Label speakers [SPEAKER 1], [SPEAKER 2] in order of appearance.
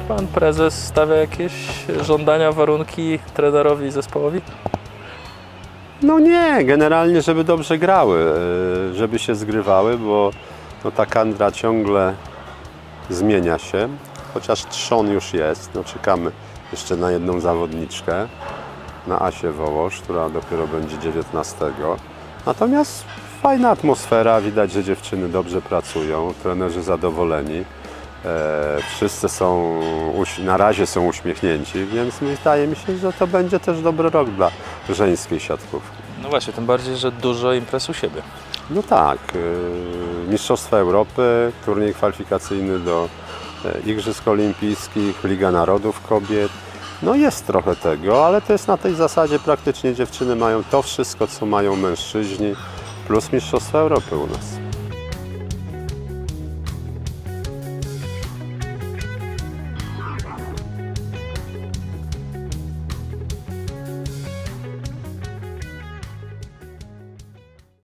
[SPEAKER 1] Pan prezes stawia jakieś żądania, warunki trenerowi i zespołowi?
[SPEAKER 2] No nie, generalnie żeby dobrze grały, żeby się zgrywały, bo no, ta kadra ciągle zmienia się, chociaż trzon już jest, no czekamy jeszcze na jedną zawodniczkę, na Asię Wołosz, która dopiero będzie 19. Natomiast fajna atmosfera, widać, że dziewczyny dobrze pracują, trenerzy zadowoleni. Wszyscy są, na razie są uśmiechnięci, więc wydaje mi się, że to będzie też dobry rok dla żeńskiej siatkówki.
[SPEAKER 1] No właśnie, tym bardziej, że dużo imprez u siebie.
[SPEAKER 2] No tak, Mistrzostwa Europy, turniej kwalifikacyjny do Igrzysk Olimpijskich, Liga Narodów Kobiet. No jest trochę tego, ale to jest na tej zasadzie praktycznie dziewczyny mają to wszystko, co mają mężczyźni, plus Mistrzostwa Europy u nas.